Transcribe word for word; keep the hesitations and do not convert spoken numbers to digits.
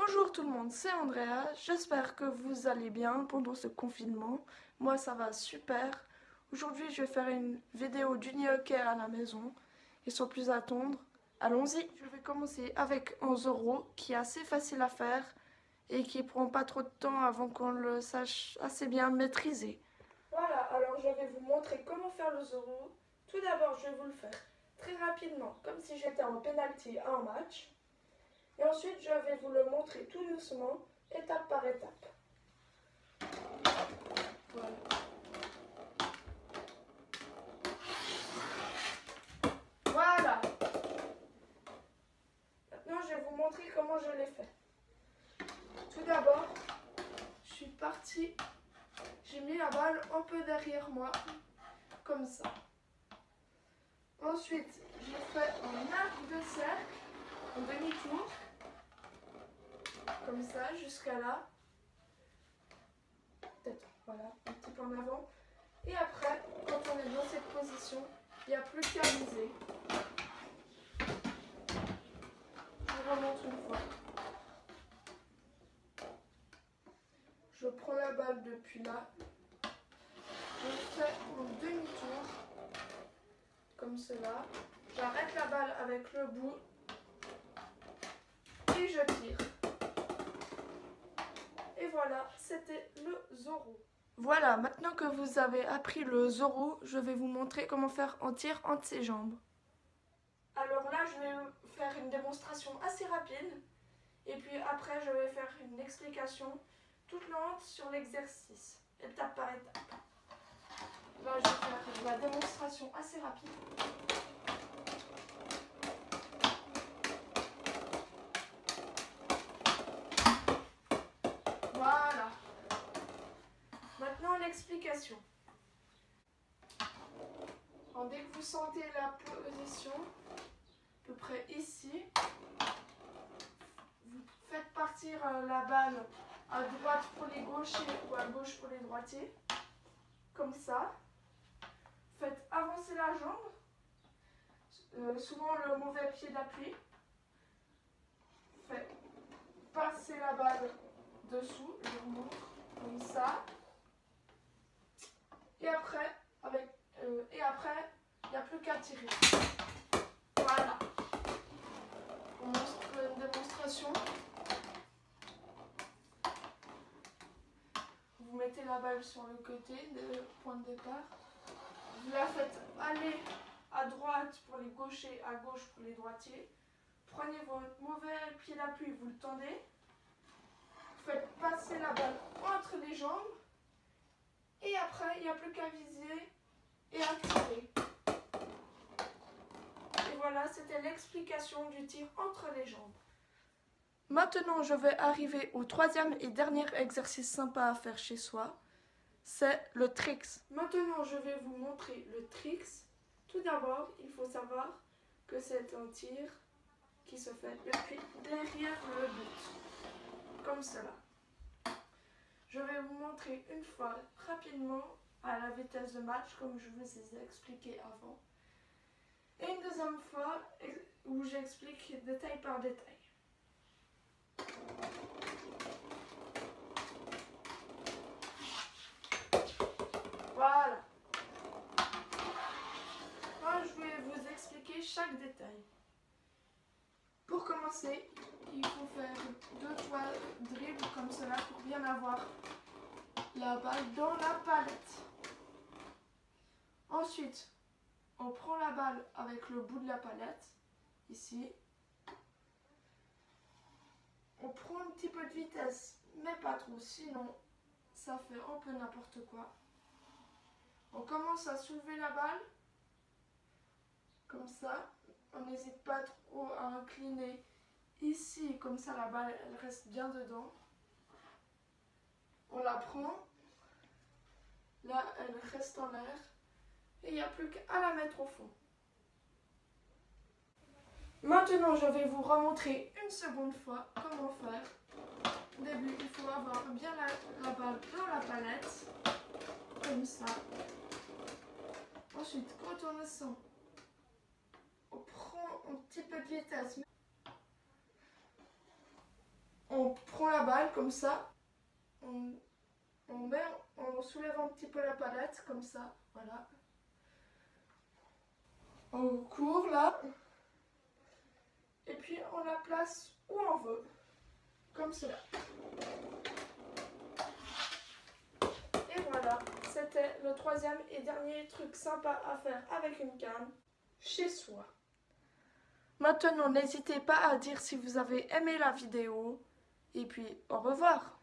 Bonjour tout le monde, c'est Andrea. J'espère que vous allez bien pendant ce confinement. Moi ça va super. Aujourd'hui je vais faire une vidéo du hockey à la maison. Et sans plus attendre, allons-y. Je vais commencer avec un zoro qui est assez facile à faire et qui prend pas trop de temps avant qu'on le sache assez bien maîtriser. Voilà, alors je vais vous montrer comment faire le zoro. Tout d'abord je vais vous le faire très rapidement, comme si j'étais en penalty à un match. Et ensuite, je vais vous le montrer tout doucement, étape par étape. Voilà. Voilà. Maintenant, je vais vous montrer comment je l'ai fait. Tout d'abord, je suis partie, j'ai mis la balle un peu derrière moi, comme ça. Ensuite, j'ai fait un arc de cercle, un demi-tour, comme ça, jusqu'à là. Peut-être, voilà, un petit peu en avant. Et après, quand on est dans cette position, il n'y a plus qu'à viser. Je remonte une fois. Je prends la balle depuis là. Je fais un demi-tour, comme cela. J'arrête la balle avec le bout et je tire. Et voilà, c'était le zoro. Voilà, maintenant que vous avez appris le zoro, je vais vous montrer comment faire un tir entre ses jambes. Alors là, je vais faire une démonstration assez rapide. Et puis après, je vais faire une explication toute lente sur l'exercice, étape par étape. Là, je vais faire la démonstration assez rapide. Voilà. Maintenant, l'explication. Dès que vous sentez la position, à peu près ici, vous faites partir la balle à droite pour les gauchers ou à gauche pour les droitiers, comme ça. Faites avancer la jambe, euh, souvent le mauvais pied d'appui. Faites passer la balle dessous, je vous montre, comme ça. Et après, avec, euh, et après, il n'y a plus qu'à tirer. Voilà. On montre une démonstration. Vous mettez la balle sur le côté, le point de départ. Vous la faites aller à droite pour les gauchers, à gauche pour les droitiers. Prenez votre mauvais pied d'appui, vous le tendez. Faites passer la balle entre les jambes. Et après, il n'y a plus qu'à viser et à tirer. Et voilà, c'était l'explication du tir entre les jambes. Maintenant, je vais arriver au troisième et dernier exercice sympa à faire chez soi. C'est le tricks. Maintenant, je vais vous montrer le tricks. Tout d'abord, il faut savoir que c'est un tir qui se fait depuis derrière le but. Comme cela. Je vais vous montrer une fois rapidement à la vitesse de match, comme je vous ai expliqué avant. Et une deuxième fois où j'explique détail par détail. Voilà. Moi, je vais vous expliquer chaque détail. Pour commencer, il faut faire deux fois dribble comme cela pour bien avoir la balle dans la palette. Ensuite, on prend la balle avec le bout de la palette, ici. On prend un petit peu de vitesse, mais pas trop, sinon ça fait un peu n'importe quoi. On commence à soulever la balle, comme ça. On n'hésite pas trop à incliner ici, comme ça la balle elle reste bien dedans. On la prend, là elle reste en l'air, et il n'y a plus qu'à la mettre au fond. Maintenant, je vais vous remontrer une seconde fois comment faire. Au début, il faut avoir bien la, la balle dans la palette, comme ça. Ensuite, quand on le sent, on prend un petit peu de vitesse. On on prend la balle comme ça, on, on, met, on soulève un petit peu la palette comme ça, voilà. On court là, et puis on la place où on veut, comme cela. Et voilà, c'était le troisième et dernier truc sympa à faire avec une canne chez soi. Maintenant, n'hésitez pas à dire si vous avez aimé la vidéo, et puis au revoir.